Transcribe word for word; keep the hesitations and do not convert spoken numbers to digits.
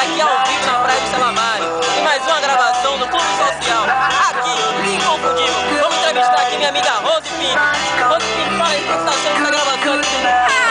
aqui ao vivo na Praia do Salamari. E mais uma gravação do Clube Social. Aqui, inconfundível. Vamos entrevistar aqui minha amiga Rose Pimp. Rose Pimp, fala aí o que está sendo essa gravação aqui.